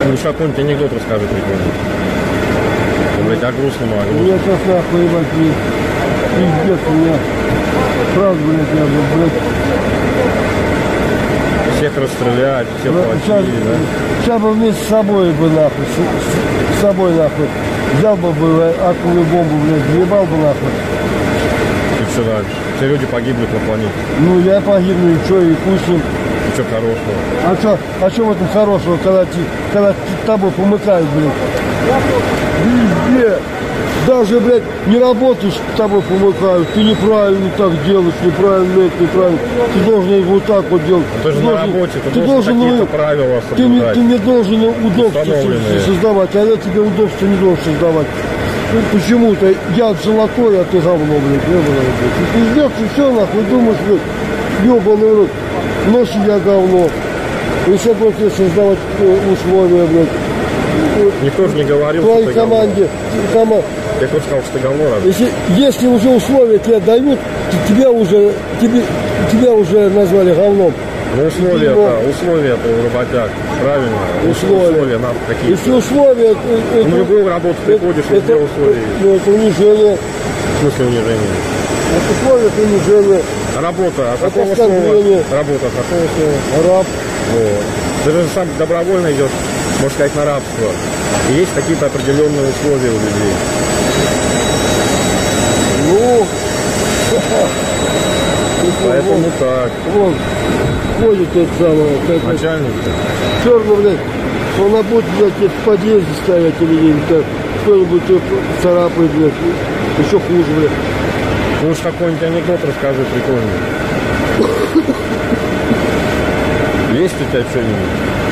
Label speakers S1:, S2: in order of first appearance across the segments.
S1: Ну, какой-нибудь анекдот расскажи прикольный. Блять, о грустном, о грустном.
S2: Я сейчас нахуй, ебать, пиздец, у меня правда, блядь, я бы, блядь.
S1: Всех расстрелять, всех платили, да?
S2: Сейчас бы вместе с собой бы, нахуй, с собой, нахуй, взял бы атомную бомбу, блядь, въебал бы, нахуй.
S1: И все дальше. Все люди погибли на планете.
S2: Ну, я погибну, и что, и пусть им.
S1: И что хорошего?
S2: А что в этом хорошего, когда тобой помыкают, блядь? Везде. Даже, блядь, не работаешь, с тобой помыкают. Ты неправильно так делаешь, неправильно это, неправильно. Ты должен вот так вот делать.
S1: Ты же на работе, ты должен какие-то правила соблюдать.
S2: Ты не должен удобства создавать, а я тебе удобства не должен создавать. Ну, почему-то я золотой, а ты говно, блядь, ебаный, блядь. И пиздец, и все, нахуй, думаешь, блядь, ебаный рот, ночью я говно. И все будут тебе создавать условия, блядь.
S1: Никто же не говорил,
S2: что ты команде,
S1: говно. Я кто сказал, что ты говно, разве?
S2: Если уже условия тебе дают, тебя уже назвали говном.
S1: Ну, условия-то у работяг, правильно? Условия нам какие-то.
S2: Если условия...
S1: Ну, в любую работу приходишь, и где условия?
S2: Ну, это унижение.
S1: В смысле унижение?
S2: Это условия, это унижение.
S1: Работа, а какого слова? Работа, а какого слова?
S2: Раб.
S1: Вот. Ты же сам добровольно идешь, можно сказать, на рабство. И есть какие-то определенные условия у людей.
S2: Ну...
S1: Поэтому вот, так.
S2: Вон, ходит тот самый.
S1: Начальник.
S2: Черный, блядь. Он будет, блядь, в подъезде стоять или где-нибудь так. Кто-нибудь царапает, блядь. Еще хуже, блядь.
S1: Ну уж какой-нибудь анекдот расскажи прикольный. Есть у тебя что-нибудь?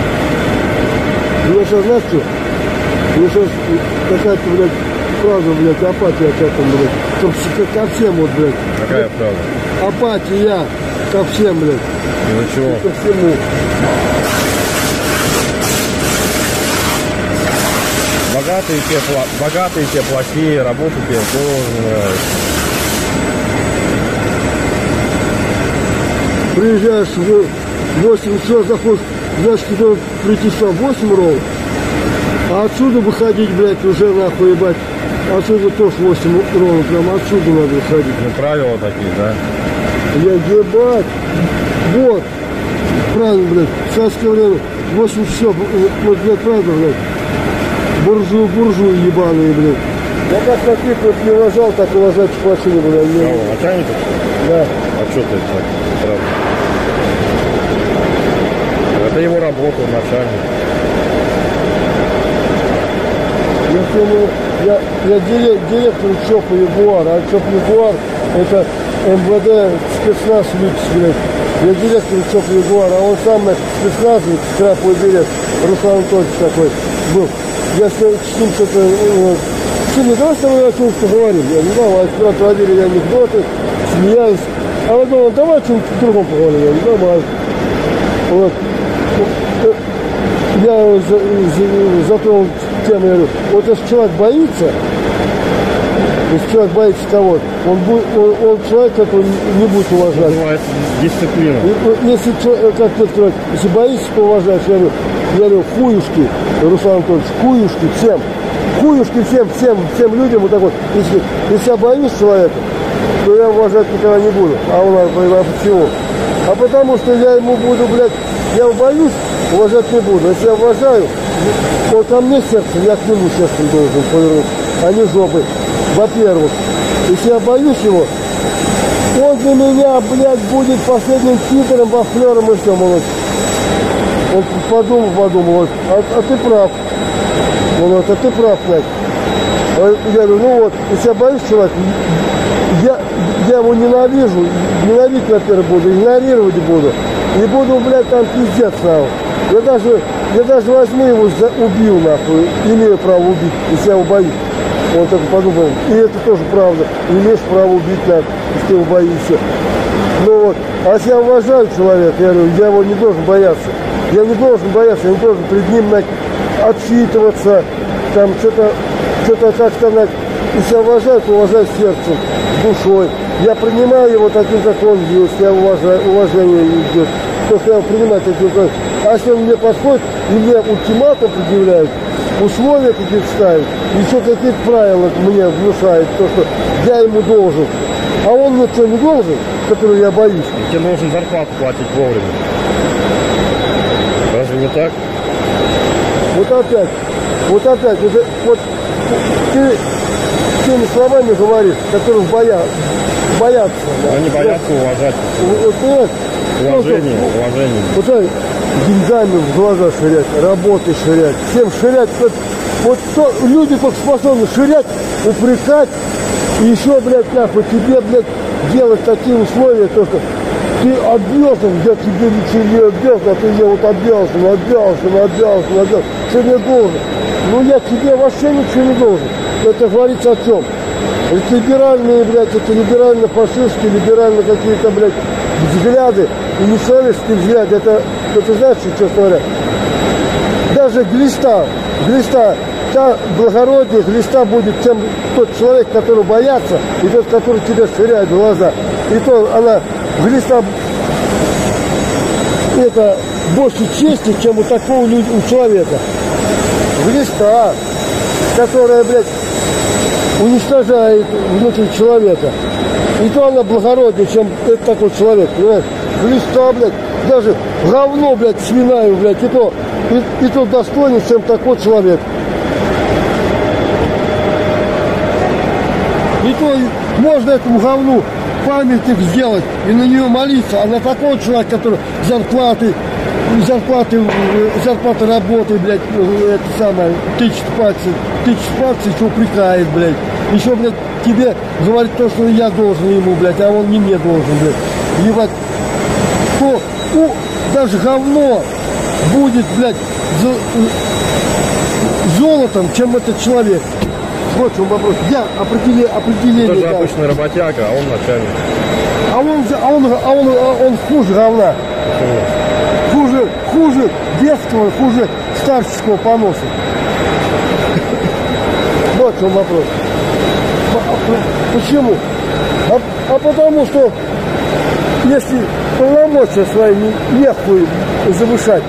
S2: Ну, сейчас, знаешь что? Ну, сейчас какая-то, блядь, правда, блядь, апатия к этому, блядь. Ко всем, вот, блядь.
S1: Какая правда?
S2: Апатия ко всем, блядь.
S1: Из-за чего?
S2: Ко всему.
S1: Богатые те плохие, работу тебе тоже не нравится.
S2: Приезжаешь в 8 часов, заходишь, значит, ты должен прийти сам 8 ровно. А отсюда выходить, блядь, уже нахуй, ебать. Отсюда тоже 8 ровно, прям отсюда надо выходить.
S1: Ну, правила такие, да?
S2: Я ебать. Вот. Правильно, блядь. В советское время 8 часов. Вот, блядь, правда, блядь. Буржуи ебаные, блядь. Я как таких вот не уважал, так уважать плачили, блядь.
S1: Кого, начальника?
S2: Да.
S1: А что ты так? Правда? Это его работа, начальник. Я директор ЧОПа Ягуар, а ЧОП Ягуар это МВД спецназ Люкс, блядь. Я директор ЧОПа Ягуар, а он сам на спецназе, краповый билет, Руслан Анатольевич такой был. Я с ним что-то... Сильно, давай с тобой о чем-то поговорим. Я не давай, отводили анекдоты, смеялись. А он думал, давай о чем-то другом поговорим. Я не давай. Вот. Я затронул тему, я говорю, вот если человек боится кого-то, он человек, который не будет уважать. Называется дисциплина.
S2: Если, как ты сказать, если боишься, то уважаешь. Я говорю, хуюшки, Руслан Анатольевич, хуюшки всем людям, вот так вот. Если я боюсь человека, то я уважать никогда не буду. А он, а почему? А потому что я ему буду, блядь, я боюсь, уважать не буду. Если я уважаю, то ко мне сердцем, я к нему сердцем должен повернуться, а не жопой. Во-первых, если я боюсь его, он для меня, блядь, будет последним титром, вафлером и все, молодец. Он подумал, вот, а ты прав. Он говорит, а ты прав, блядь. Я говорю, ну вот, если я боюсь человека, я его ненавижу, ненавидеть, во-первых, буду, игнорировать буду. И буду, блядь, там пиздец, нахуй. Я даже возьму его, убью, нахуй, имею право убить, если я его боюсь. Он так подумал, и это тоже правда, имеешь право убить, нахуй, если ты его боишься. Ну вот, а если я уважаю человека, я говорю, я его не должен бояться. Я не должен бояться, я не должен перед ним, отчитываться, там что-то как-то, если я уважаю, то уважаю сердцем, душой. Я принимаю его таким, как он есть, я уважение идет. То, что я принимаю таким, как... А если он мне подходит и мне ультиматум предъявляет, условия какие-то ставит, еще какие-то правила мне внушает, то, что я ему должен. А он мне что, не должен, который я боюсь?
S3: Тебе должен зарплату платить вовремя. Разве не так?
S2: Вот опять, вот ты теми словами говоришь, которых боятся.
S3: Они боятся уважать.
S2: Вот, понимаешь?
S3: Уважение.
S2: Вот так, деньгами в глаза ширять, работой ширять, всем ширять. Вот люди только способны ширять, упрекать, и еще, блядь, нахуй, тебе, блядь, делать такие условия, то, что ты обязан, я тебе ничего не обязан, а ты мне вот обязан, что не должен. Ну, я тебе вообще ничего не должен. Это говорится о чем? Это либеральные, блядь, это либерально-фашистские, либерально какие-то, блядь, взгляды, и нечеловеческие взгляды. Это знаешь, что говоря? Даже глиста, та благородие глиста будет, чем тот человек, который боятся, и тот, который тебя ширяет глаза. И то она, глиста, это больше чести, чем у такого у человека. Глиста, которая, блядь, уничтожает внутри человека. И то она благороднее, чем это такой человек, понимаешь? Глиста, блядь, даже говно, блядь, свиная, блядь, и то достойнее, чем такой человек. И то можно этому говну памятник сделать и на нее молиться, а на такого человека, который зарплаты работы, блядь, это самое, тычет пальцы, еще упрекает, блядь. Еще, блядь, тебе говорит то, что я должен ему, блядь, а он не мне должен, блядь. Ебать, то даже говно будет, блядь, золотом, чем этот человек. Вот в чем вопрос. Я определение.
S3: Это же обычный работяга, а он начальник.
S2: Он хуже говна. Хуже детского, хуже старческого поноса. Вот в чем вопрос. Почему? А потому что если полномочия свои нехуй завышать,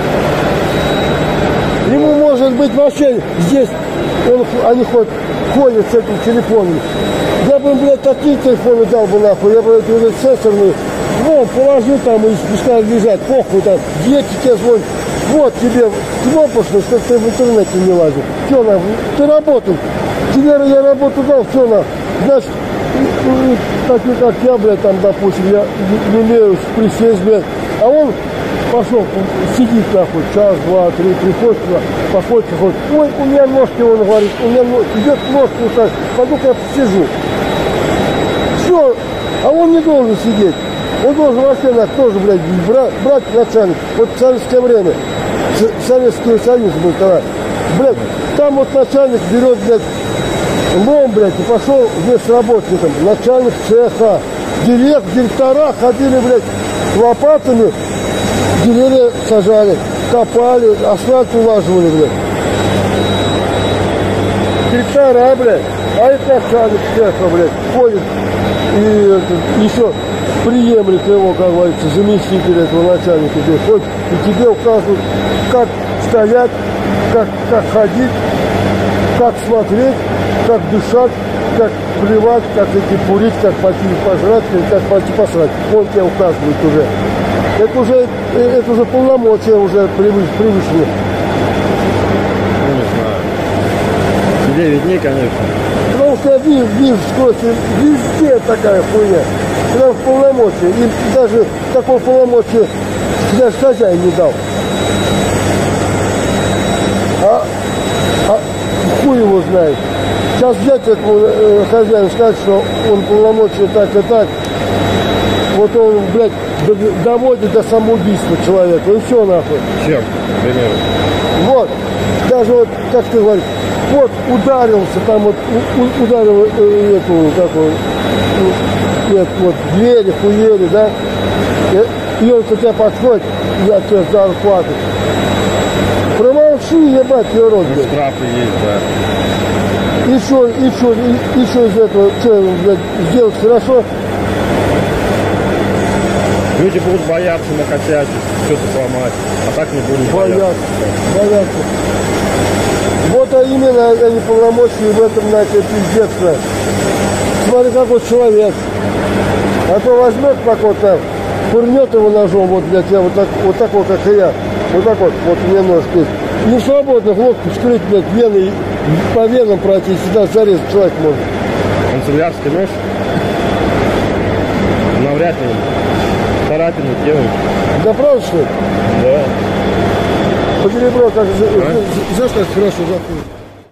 S2: ему может быть вообще здесь они ходят с этим телефоном. Я бы им, блядь, такие телефоны дал бы нахуй, я бы эти сенсорные, вон, положи там и пускай лежать, похуй там, дети тебе звонят, вот тебе кнопочный, что ты в интернете не лазил. Что нахуй, ты работал, тебе я работу дал, что нахуй, значит, такие как я, блядь, там, допустим, я не имею присесть, блядь, а он пошел, сидит нахуй, час, два, три, приходит туда, походит, ходит. Ой, у меня ножки, он говорит, у меня идет ножки устать, пойду-ка я посижу. Все, а он не должен сидеть. Он должен вообще тоже, блядь, брать начальник. Вот в советское время, Советский Союз был тогда, блядь, там вот начальник берет, блядь, лом, блядь, и пошел вместе с работником, начальник цеха, директора ходили, блядь, лопатами, деревья сажали, копали, асфальт улаживали, блядь. Директора, блядь, а это начальник цеха, блядь, ходит и еще преемлет его, как говорится, заместитель этого начальника, где ходит, и тебе указывают, как стоять, как ходить, как смотреть, как дышать, как плевать, как идти курить, как пойти пожрать, как пойти посрать. Он тебе указывает уже. Это уже полномочия уже превышены.
S3: Ну, не знаю. Тебе виднее, конечно.
S2: Потому что я вижу сквозь, везде такая хуйня. Прям полномочия. И даже такого полномочия даже хозяин не дал. А хуй его знает. Сейчас взять этому хозяину сказать, что он полномочия так и так. Вот он, блядь, доводит до самоубийства человека. И все нахуй.
S3: Чем? Примерно.
S2: Вот. Даже вот, как ты говоришь, вот ударился, там вот ударил эту, такую, нет, вот двери, хуели, да. И он к тебе подходит, я тебе зарплату. Промолчи, ебать, ее рот, блядь.
S3: Штрафы есть, да.
S2: И что из этого, что, блядь, сделать хорошо?
S3: Люди будут бояться накосячить, что-то сломать, а так не будут бояться.
S2: Боятся. Вот а именно они полномочия в этом, знаете, пиздец. Смотри, как вот человек. А то возьмет так вот так, пырнет его ножом вот для тебя, вот так вот, как и я. Вот так вот мне нож есть. Не свободно, глотку вскрыть, блядь, вены, по венам пройти, сюда зарезать человек может.
S3: Канцелярский нож? Навряд ли царапины делают.
S2: Да правда, что ли?
S3: Да.
S2: По телебро так, знаешь, как хорошо заходит.